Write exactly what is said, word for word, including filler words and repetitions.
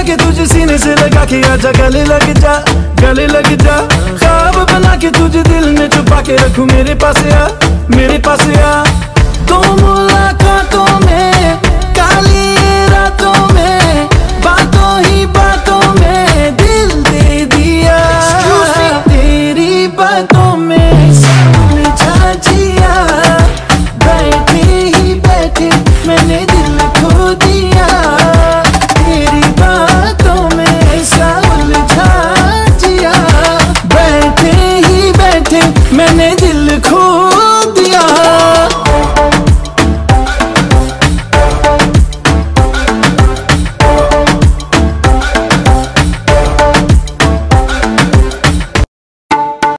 के तुझे सीने से लगा के आजा, गले लग जा, गले लग जा। ख्वाब बना के तुझे दिल में छुपा के रखूं, मेरे पास आ, मेरे पास आ।